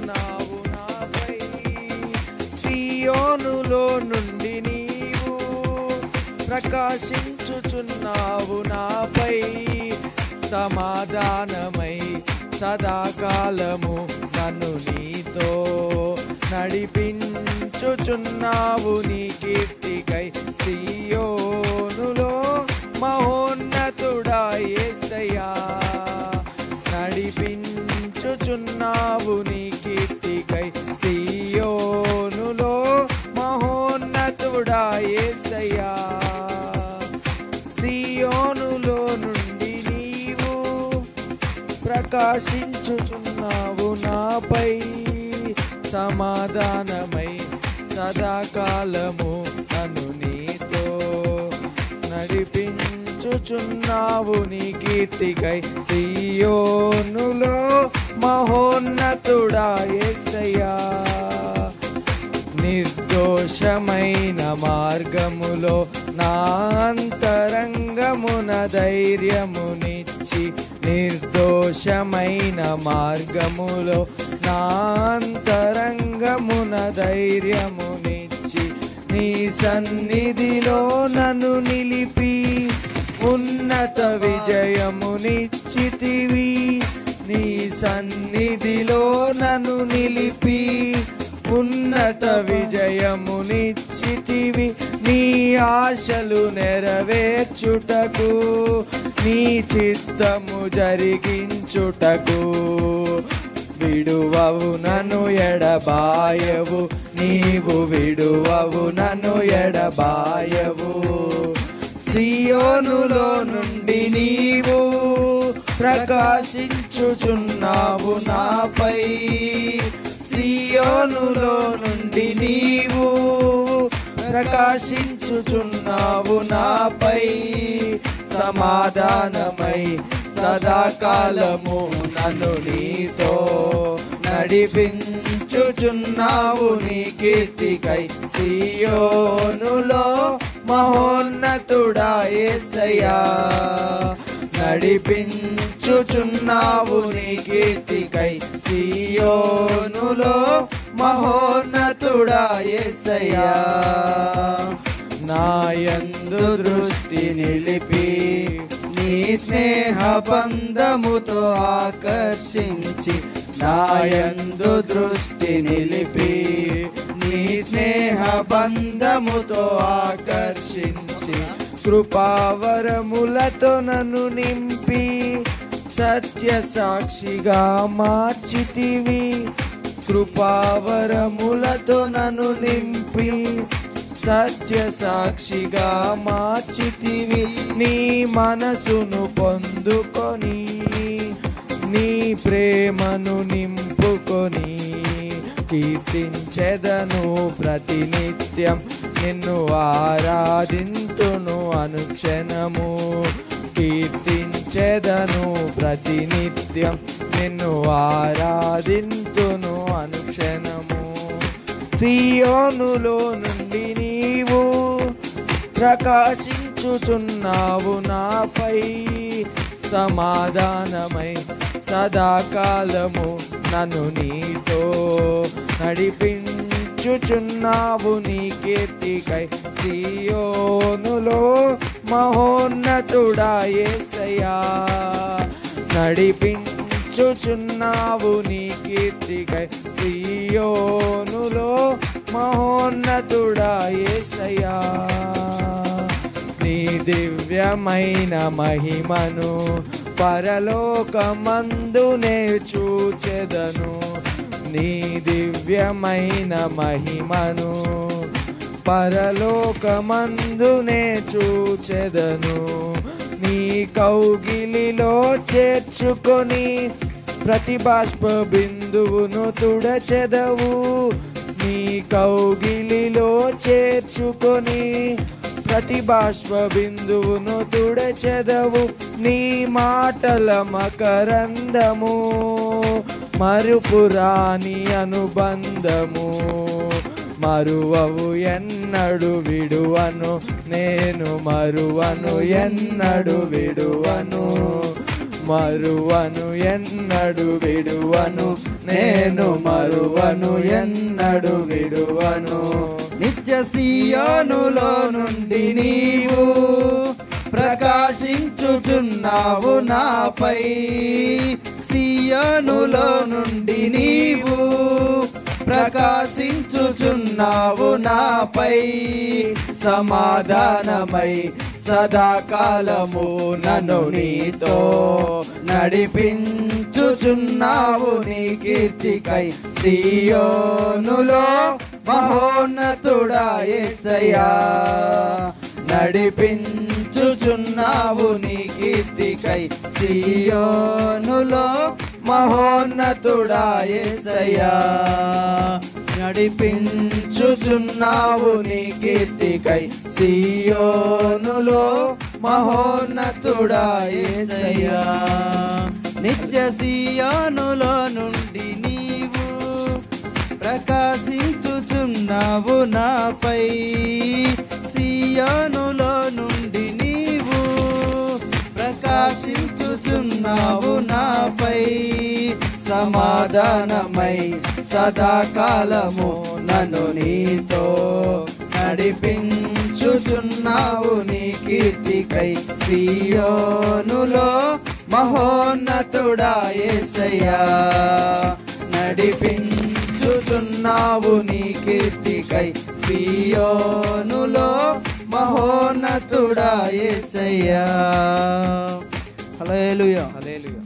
చుచున్నావు నాపై, సియోనులో నుండి నీవు ప్రకాశించుచున్నావు నాపై. సమాధానమై సదాకాలము నన్ను నీతో నడిపించుచున్నావు నీ కీర్తికై. సియోనులో మహోన్నతుడా యేసయ్యా, నడిపించుచున్నావు నీ కీర్తికై. సియోనులో మహోన్నతుడా యేసయ్యా, సియోనులో నుండి నీవు ప్రకాశించుచున్నావు నాపై. సమాధానమై సదాకాలము నన్ను నీతో నడిపించుచున్నావు నీ కీర్తికై. సియోనులో మహోన్నతుడా యేసయ్యా, నిర్దోషమైన మార్గములో నా అంతరంగమున ధైర్యమునిచ్చి, నిర్దోషమైన మార్గములో నా అంతరంగమున ధైర్యమునిచ్చి, నీ సన్నిధిలో నన్ను నిలిపి ఉన్నత విజయమునిచ్చితివి. నీ సన్నిధిలో నన్ను నిలిపి ఉన్నత విజయమునిచ్చితివి. నీ ఆశలు నెరవేర్చుటకు, నీ చిత్తము జరిగించుటకు విడువవు నన్ను ఎడబాయవు, నీవు విడువవు నన్ను ఎడబాయవు. సియోనులో నుండి నీవు ప్రకాశించుచున్నావు నాపై, సియోనులో నుండి నీవు ప్రకాశించుచున్నావు నాపై. సమాధానమై సదాకాలము నన్ను నీతో నడిపించుచున్నావు నీ కీర్తికై. సియోనులో మహోన్నతుడా యేసయ్యా, నడిపించుచున్నావు నీ కీర్తికై. సియోనులో మహోన్నతుడా యేసయ్యా, నాయందు దృష్టి నిలిపి నీ స్నేహ బంధముతో ఆకర్షించి, నాయందు దృష్టి నిలిపి నీ స్నేహ బంధముతో ఆకర్షించి, కృపావరములతో నన్ను నింపి సత్య సాక్షిగా మార్చితివి. కృపావరములతో నన్ను నింపి సత్య సాక్షిగా మార్చితివి. నీ మనసును పొందుకొని, నీ ప్రేమను నింపుకొని, కీర్తించెదను ప్రతినిత్యం నిన్ను ఆరాధింతును అనుక్షణము. కీర్తించెదను ప్రతినిత్యం నిన్ను ఆరాధింతును అనుక్షణము. సియోనులో నుండి నీవు ప్రకాశించుచున్నావు నాపై. సమాధానమై సదాకాలము నన్ను నీతో నడిపించుచున్నావు నీ కీర్తికై. సియోనులో మహోన్నతుడా యేసయ్యా, నడిపించుచున్నావు నీ కీర్తికై. సియోనులో మహోన్నతుడా యేసయ్యా, నీ దివ్యమైన మహిమను పరలోకమందునే చూచెదను. నీ దివ్యమైన మహిమను పరలోకమందునే చూచెదను. నీ కౌగిలిలో చేర్చుకొని ప్రతి బాష్ప బిందువును తుడచెదవు. నీ కౌగిలిలో చేర్చుకొని ప్రతి బాష్ప బిందువును తుడచెదవు. నీ మాటల మకరందము మరుపురాని అనుబంధము. మరువవు ఎన్నడు విడువను, నేను మరువను ఎన్నడు విడువను. మరువను ఎన్నడు విడువను, నేను మరువను ఎన్నడు విడువను. నిత్య సియోనులో నుండి నీవు ప్రకాశించుచున్నావు నాపై, సియోనులో నుండి నీవు ప్రకాశించుచున్నావు నాపై. సమాధానమై సదాకాలము నన్ను నీతో నడిపించుచున్నావు నీ కీర్తికై. సియోనులో మహోన్నతుడా యేసయ్యా, నడిపించుచున్నావు నీ కీర్తికై. సియోనులో మహోన్నతుడా యేసయ్యా, నడిపించుచున్నావు నీ కీర్తికై. సియోనులో మహోన్నతుడా యేసయ్యా. నిత్య సియోనులో నుండి నీవు ప్రకాశించుచున్నావు నాపై, సియోనులో నుండి నీవు ప్రకాశించుచున్నావు నాపై. సమాధానమై సదాకాలము నన్ను నీతో నడిపించుచున్నావు నీ కీర్తికై. సియోనులో మహోన్నతుడా యేసయ్యా, నడిపించుచున్నావు నీ కీర్తికై. సియోనులో మహోన్నతుడా యేసయ్యా. హల్లెలూయా. హల్లెలూయా.